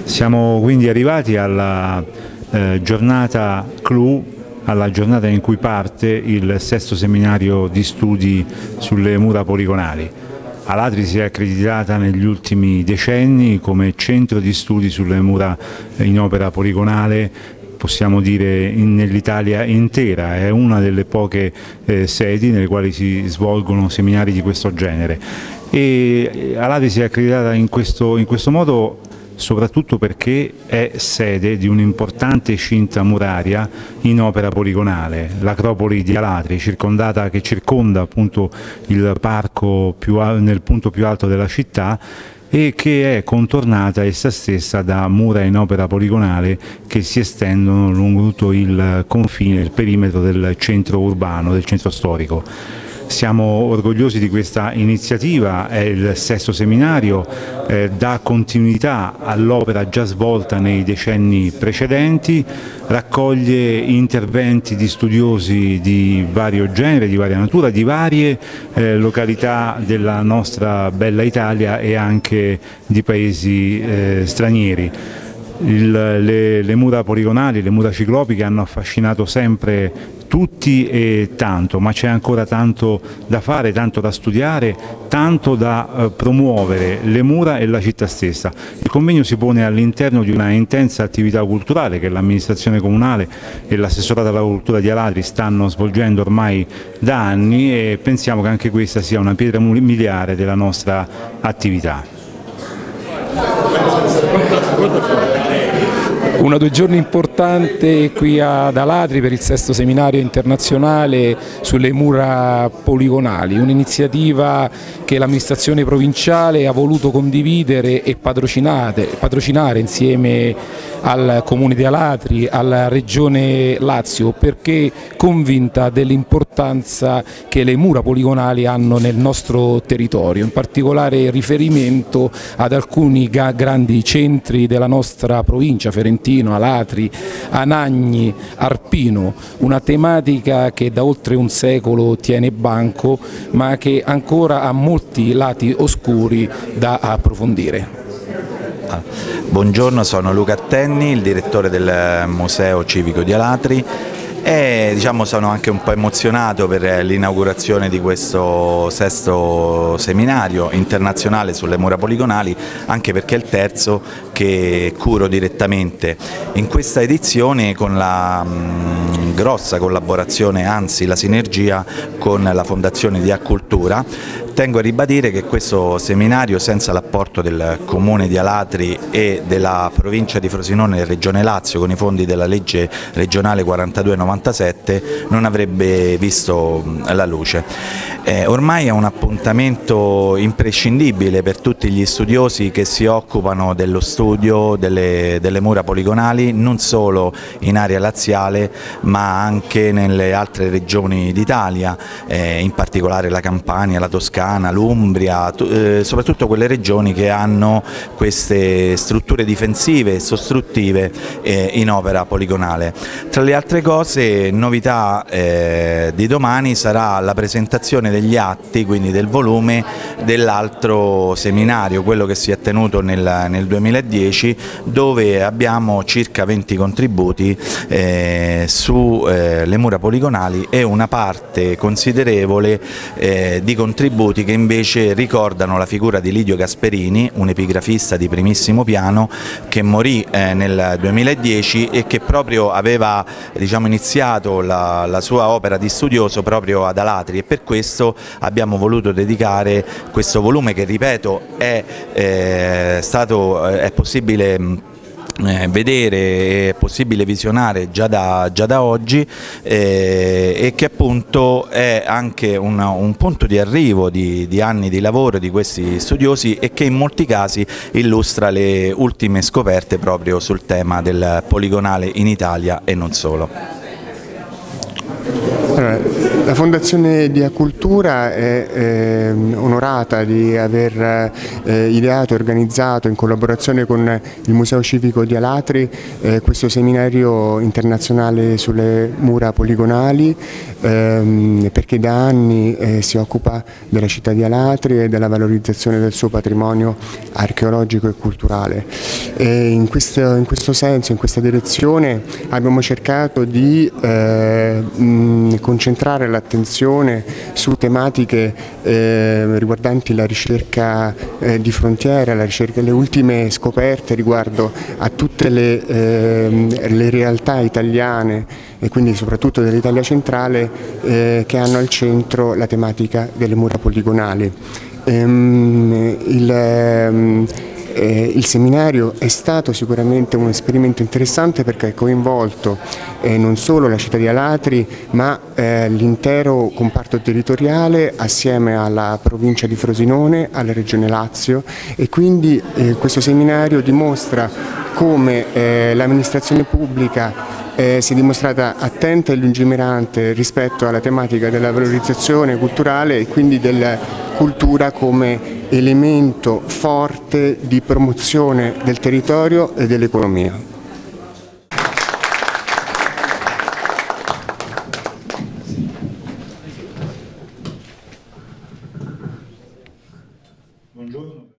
Siamo quindi arrivati alla giornata clou, alla giornata in cui parte il sesto seminario di studi sulle mura poligonali. Alatri si è accreditata negli ultimi decenni come centro di studi sulle mura in opera poligonale, possiamo dire nell'Italia intera, è una delle poche sedi nelle quali si svolgono seminari di questo genere. E Alatri si è accreditata in questo modo soprattutto perché è sede di un'importante cinta muraria in opera poligonale, l'Acropoli di Alatri, che circonda appunto il parco nel punto più alto della città e che è contornata essa stessa da mura in opera poligonale che si estendono lungo tutto il confine, il perimetro del centro urbano, del centro storico. Siamo orgogliosi di questa iniziativa, è il sesto seminario, dà continuità all'opera già svolta nei decenni precedenti, raccoglie interventi di studiosi di vario genere, di varia natura, di varie località della nostra bella Italia e anche di paesi stranieri. Le mura poligonali, le mura ciclopiche hanno affascinato sempre tutti e tanto, ma c'è ancora tanto da fare, tanto da studiare, tanto da promuovere le mura e la città stessa. Il convegno si pone all'interno di una intensa attività culturale che l'amministrazione comunale e l'assessorato alla cultura di Alatri stanno svolgendo ormai da anni e pensiamo che anche questa sia una pietra miliare della nostra attività. Una 2 giorni importante qui ad Alatri per il sesto seminario internazionale sulle mura poligonali, un'iniziativa che l'amministrazione provinciale ha voluto condividere e patrocinare insieme al Comune di Alatri, alla Regione Lazio, perché convinta dell'importanza che le mura poligonali hanno nel nostro territorio, in particolare riferimento ad alcuni grandi centri della nostra provincia, Ferentino, Alatri, Anagni, Arpino, una tematica che da oltre un secolo tiene banco ma che ancora ha molti lati oscuri da approfondire. Buongiorno, sono Luca Attenni, il direttore del Museo Civico di Alatri e sono anche un po' emozionato per l'inaugurazione di questo sesto seminario internazionale sulle mura poligonali, anche perché è il terzo che curo direttamente. In questa edizione con la grossa collaborazione, anzi la sinergia con la Fondazione Dia Cultura. Tengo a ribadire che questo seminario, senza l'apporto del Comune di Alatri e della provincia di Frosinone e Regione Lazio con i fondi della legge regionale 4297, non avrebbe visto la luce. Ormai è un appuntamento imprescindibile per tutti gli studiosi che si occupano dello studio delle mura poligonali, non solo in area laziale ma anche nelle altre regioni d'Italia, in particolare la Campania, la Toscana, l'Umbria, soprattutto quelle regioni che hanno queste strutture difensive e sostruttive in opera poligonale. Tra le altre cose, novità di domani sarà la presentazione degli atti, quindi del volume dell'altro seminario, quello che si è tenuto nel 2010, dove abbiamo circa 20 contributi sulle mura poligonali e una parte considerevole di contributi che invece ricordano la figura di Lidio Gasperini, un epigrafista di primissimo piano che morì nel 2010 e che proprio aveva iniziato la sua opera di studioso proprio ad Alatri, e per questo abbiamo voluto dedicare questo volume che, ripeto, è possibile vedere, è possibile visionare già da oggi e che appunto è anche un punto di arrivo di anni di lavoro di questi studiosi e che in molti casi illustra le ultime scoperte proprio sul tema del poligonale in Italia e non solo. Allora, la Fondazione Dia Cultura è onorata di aver ideato e organizzato in collaborazione con il Museo Civico di Alatri questo seminario internazionale sulle mura poligonali, perché da anni si occupa della città di Alatri e della valorizzazione del suo patrimonio archeologico e culturale. E in questo senso, in questa direzione, abbiamo cercato di concentrare l'attenzione su tematiche riguardanti la ricerca di frontiera, le ultime scoperte riguardo a tutte le realtà italiane e quindi soprattutto dell'Italia centrale che hanno al centro la tematica delle mura poligonali. Il seminario è stato sicuramente un esperimento interessante perché ha coinvolto non solo la città di Alatri ma l'intero comparto territoriale assieme alla provincia di Frosinone, alla regione Lazio, e quindi questo seminario dimostra come l'amministrazione pubblica si è dimostrata attenta e lungimirante rispetto alla tematica della valorizzazione culturale e quindi della cultura come elemento forte di promozione del territorio e dell'economia. Buongiorno.